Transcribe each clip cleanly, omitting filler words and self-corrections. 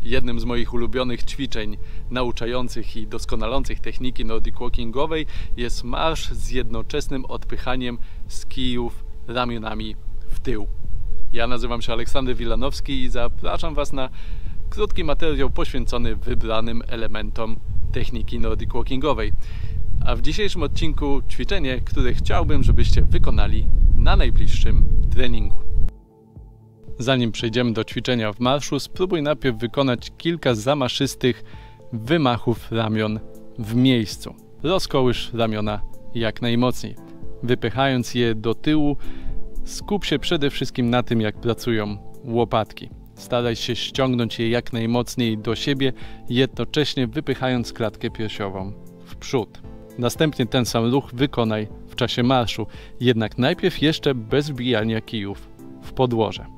Jednym z moich ulubionych ćwiczeń nauczających i doskonalących techniki nordic walkingowej jest marsz z jednoczesnym odpychaniem z kijów ramionami w tył. Ja nazywam się Aleksander Wilanowski i zapraszam Was na krótki materiał poświęcony wybranym elementom techniki nordic walkingowej. A w dzisiejszym odcinku ćwiczenie, które chciałbym, żebyście wykonali na najbliższym treningu. Zanim przejdziemy do ćwiczenia w marszu, spróbuj najpierw wykonać kilka zamaszystych wymachów ramion w miejscu. Rozkołysz ramiona jak najmocniej. Wypychając je do tyłu, skup się przede wszystkim na tym, jak pracują łopatki. Staraj się ściągnąć je jak najmocniej do siebie, jednocześnie wypychając klatkę piersiową w przód. Następnie ten sam ruch wykonaj w czasie marszu, jednak najpierw jeszcze bez wbijania kijów w podłoże.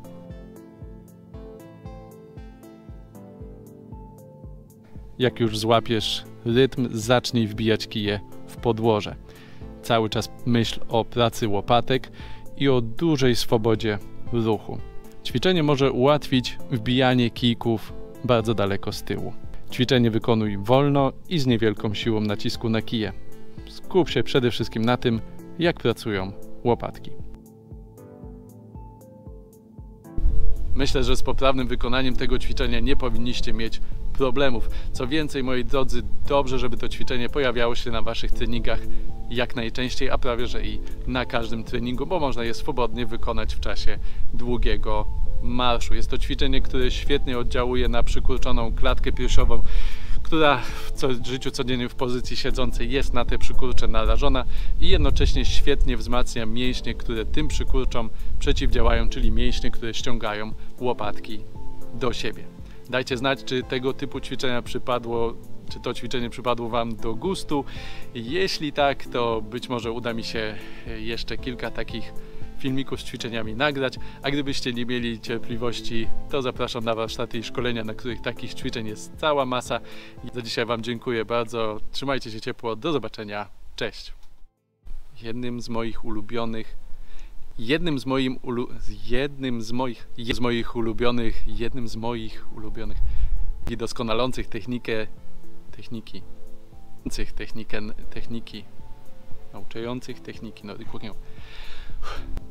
Jak już złapiesz rytm, zacznij wbijać kije w podłoże. Cały czas myśl o pracy łopatek i o dużej swobodzie ruchu. Ćwiczenie może ułatwić wbijanie kijków bardzo daleko z tyłu. Ćwiczenie wykonuj wolno i z niewielką siłą nacisku na kije. Skup się przede wszystkim na tym, jak pracują łopatki. Myślę, że z poprawnym wykonaniem tego ćwiczenia nie powinniście mieć problemów. Co więcej, moi drodzy, dobrze, żeby to ćwiczenie pojawiało się na Waszych treningach jak najczęściej, a prawie że i na każdym treningu, bo można je swobodnie wykonać w czasie długiego marszu. Jest to ćwiczenie, które świetnie oddziałuje na przykurczoną klatkę piersiową, która w życiu codziennym w pozycji siedzącej jest na te przykurcze narażona i jednocześnie świetnie wzmacnia mięśnie, które tym przykurczom przeciwdziałają, czyli mięśnie, które ściągają łopatki do siebie. Dajcie znać, czy tego typu ćwiczenia czy to ćwiczenie przypadło Wam do gustu. Jeśli tak, to być może uda mi się jeszcze kilka takich filmików z ćwiczeniami nagrać, a gdybyście nie mieli cierpliwości, to zapraszam na warsztaty i szkolenia, na których takich ćwiczeń jest cała masa. I za dzisiaj Wam dziękuję bardzo, trzymajcie się ciepło, do zobaczenia, cześć! Jednym z moich ulubionych i doskonalących nauczających techniki nordic walkingowej.